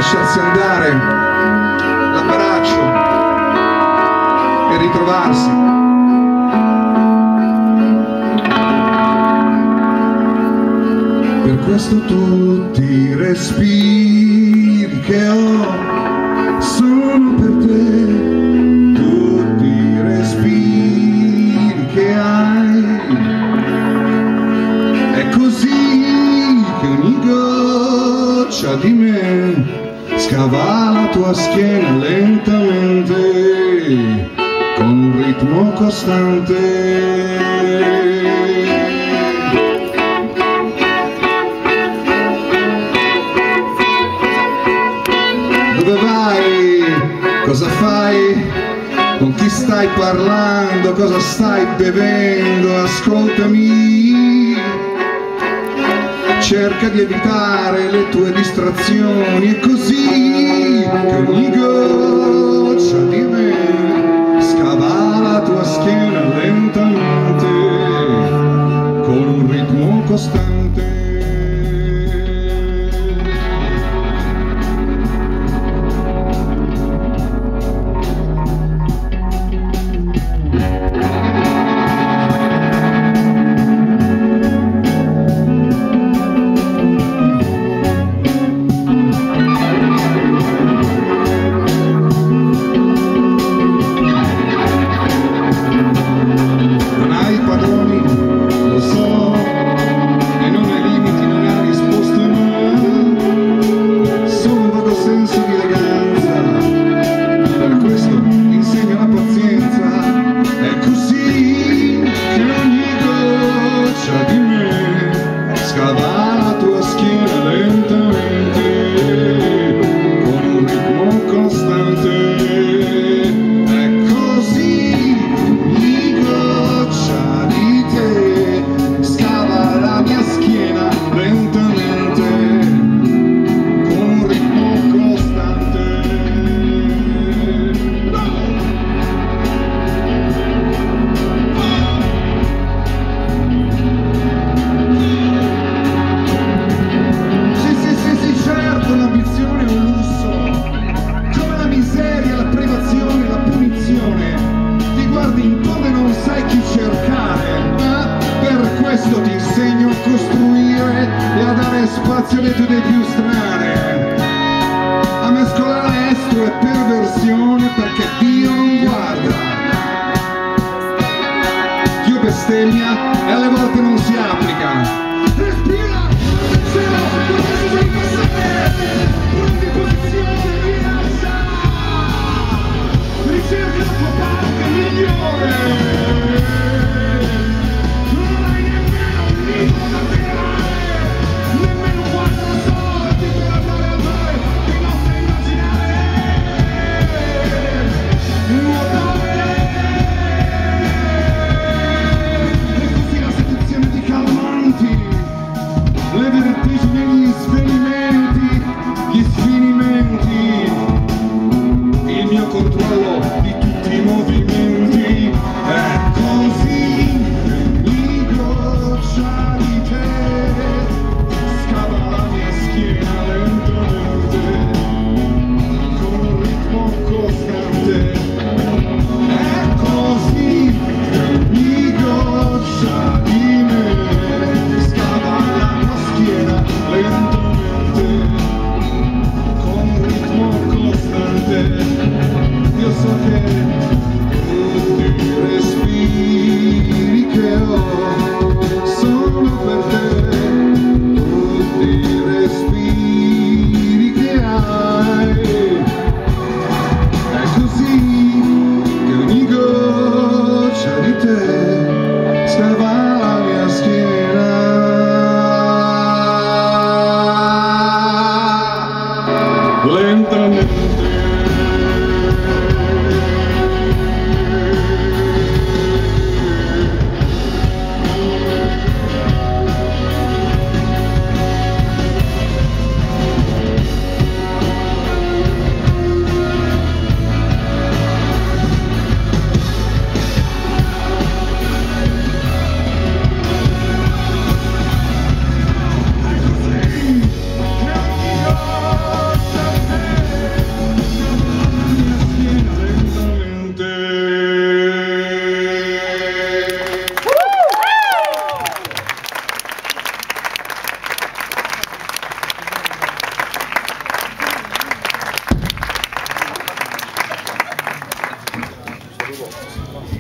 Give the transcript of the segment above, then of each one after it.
lasciarsi andare, l'abbraccio e ritrovarsi. Per questo tutti i respiri che ho sono per te, tutti i respiri che hai. È così che ogni goccia di me scava la tua schiena lentamente, con un ritmo costante. Dove vai? Cosa fai? Con chi stai parlando? Cosa stai bevendo? Ascoltami. Cerca di evitare le tue distrazioni. È così che ogni goccia di me scava la tua schiena lentamente, con un ritmo costante. Ti insegno a costruire e a dare spazio alle tue idee più strane, a mescolare estro e perversione, perché Dio non guarda. Dio bestemmia e alle volte non si applica. Respira, sei passare, prendi posizione, rilascia, ricerca la tua parte migliore.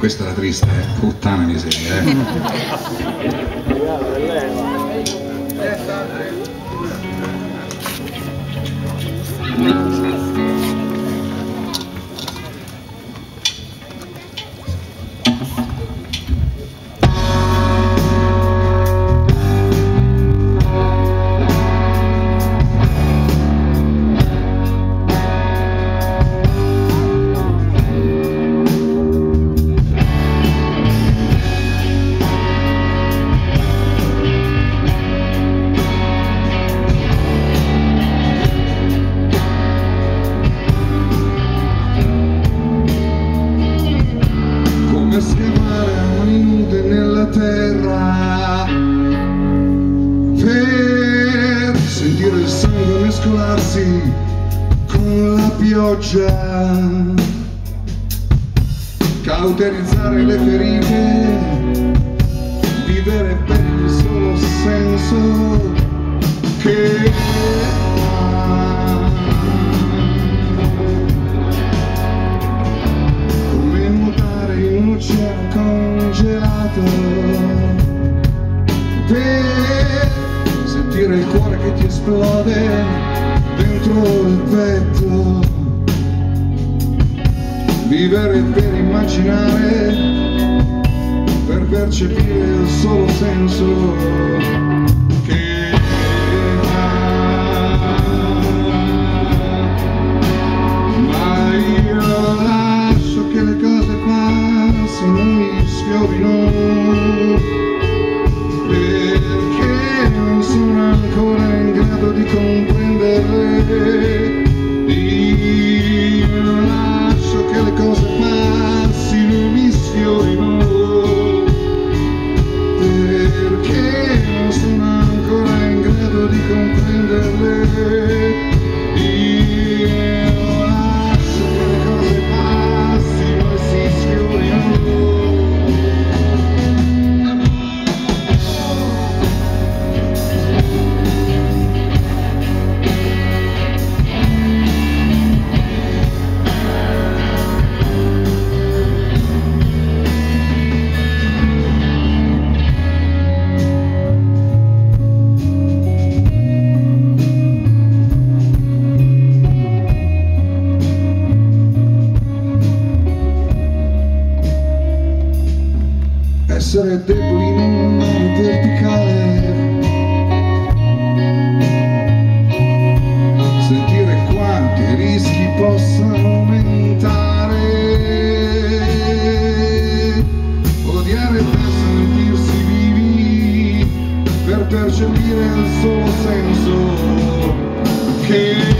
questa era triste, puttana miseria, scavare a mani nude nella terra per sentire il sangue mescolarsi con la pioggia, cauterizzare le ferite, vivere per il solo senso che congelato, per sentire il cuore che ti esplode dentro il petto, vivere per immaginare, per percepire il solo senso che ma io lascio che le cose passino, mi sfiorino, perché non sono ancora in grado di comprenderle. Io lascio che le cose passino, mi sfiorino, perché non sono ancora in grado di comprenderle. Io lascio che le cose passino e si sfiorino. Essere deboli in una verticale, sentire quanti rischi possano aumentare, odiare per sentirsi vivi, per percepire il solo senso che